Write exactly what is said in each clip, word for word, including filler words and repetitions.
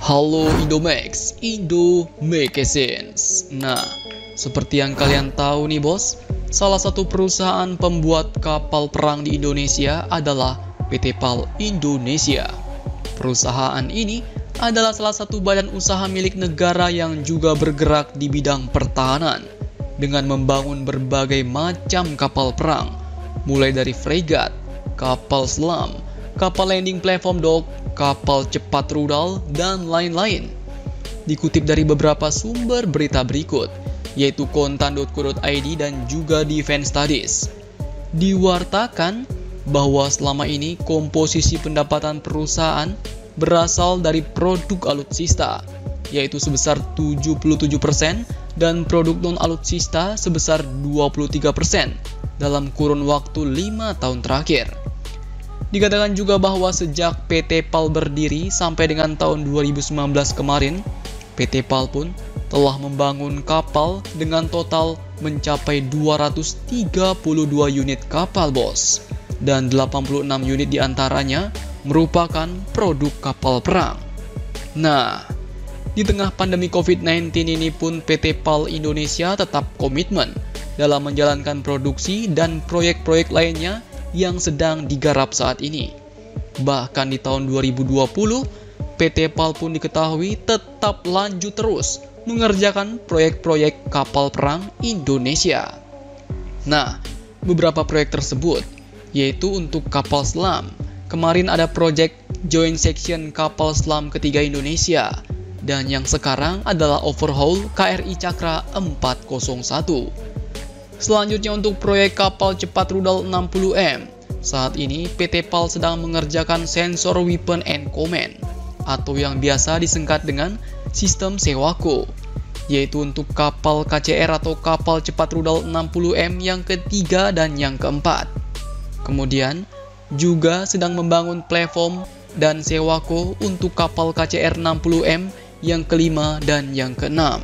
Halo Indomax, Indo Magazines. Nah, seperti yang kalian tahu nih bos, salah satu perusahaan pembuat kapal perang di Indonesia adalah P T PAL Indonesia. Perusahaan ini adalah salah satu badan usaha milik negara yang juga bergerak di bidang pertahanan dengan membangun berbagai macam kapal perang, mulai dari fregat, kapal selam, kapal landing platform dock, kapal cepat rudal, dan lain-lain. Dikutip dari beberapa sumber berita berikut, yaitu kontan dot co dot i d dan juga Defense Studies, diwartakan bahwa selama ini komposisi pendapatan perusahaan berasal dari produk alutsista, yaitu sebesar tujuh puluh tujuh persen, dan produk non-alutsista sebesar dua puluh tiga persen dalam kurun waktu lima tahun terakhir. Dikatakan juga bahwa sejak P T PAL berdiri sampai dengan tahun dua ribu sembilan belas kemarin, P T PAL pun telah membangun kapal dengan total mencapai dua ratus tiga puluh dua unit kapal bos, dan delapan puluh enam unit diantaranya merupakan produk kapal perang. Nah, di tengah pandemi covid sembilan belas ini pun P T PAL Indonesia tetap komitmen dalam menjalankan produksi dan proyek-proyek lainnya yang sedang digarap saat ini. Bahkan di tahun dua ribu dua puluh, P T PAL pun diketahui tetap lanjut terus mengerjakan proyek-proyek kapal perang Indonesia. Nah, beberapa proyek tersebut yaitu untuk kapal selam. Kemarin ada proyek Joint Section Kapal Selam Ketiga Indonesia, dan yang sekarang adalah overhaul K R I Cakra empat nol satu. Selanjutnya untuk proyek kapal cepat rudal enam puluh M. Saat ini P T PAL sedang mengerjakan sensor weapon and command, atau yang biasa disingkat dengan sistem SEWAKO, yaitu untuk kapal K C R atau kapal cepat rudal enam puluh M yang ketiga dan yang keempat. Kemudian juga sedang membangun platform dan SEWAKO untuk kapal K C R enam puluh M yang kelima dan yang keenam.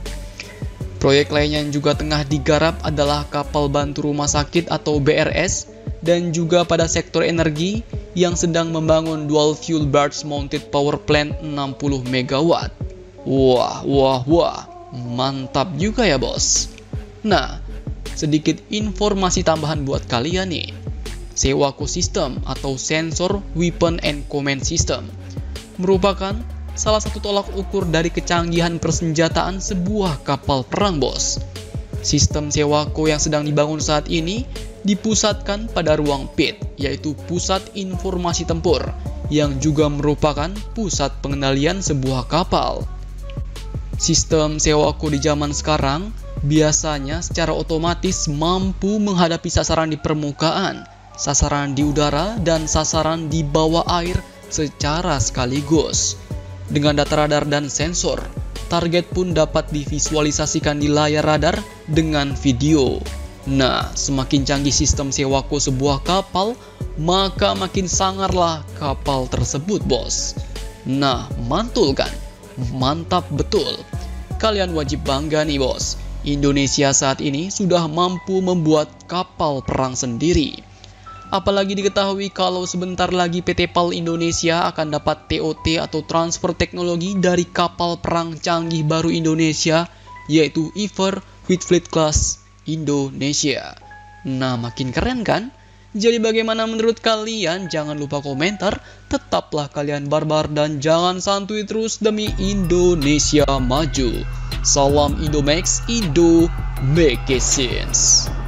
Proyek lainnya yang juga tengah digarap adalah kapal bantu rumah sakit atau B R S, dan juga pada sektor energi yang sedang membangun dual fuel barge mounted power plant enam puluh megawatt. Wah, wah, wah, mantap juga ya bos. Nah, sedikit informasi tambahan buat kalian nih. SEWAKO System atau Sensor Weapon and Command System merupakan salah satu tolak ukur dari kecanggihan persenjataan sebuah kapal perang bos. Sistem SEWAKO yang sedang dibangun saat ini dipusatkan pada ruang P I T, yaitu Pusat Informasi Tempur, yang juga merupakan pusat pengendalian sebuah kapal. Sistem SEWAKO di zaman sekarang biasanya secara otomatis mampu menghadapi sasaran di permukaan, sasaran di udara, dan sasaran di bawah air secara sekaligus. Dengan data radar dan sensor, target pun dapat divisualisasikan di layar radar dengan video. Nah, semakin canggih sistem SEWAKO sebuah kapal, maka makin sangarlah kapal tersebut bos. Nah, mantul kan? Mantap betul. Kalian wajib bangga nih bos, Indonesia saat ini sudah mampu membuat kapal perang sendiri. Apalagi diketahui kalau sebentar lagi P T PAL Indonesia akan dapat T O T atau transfer teknologi dari kapal perang canggih baru Indonesia, yaitu Ever White Fleet Class Indonesia. Nah, makin keren kan? Jadi bagaimana menurut kalian? Jangan lupa komentar, tetaplah kalian barbar dan jangan santuy terus demi Indonesia maju. Salam Indomax, Indo Magazines.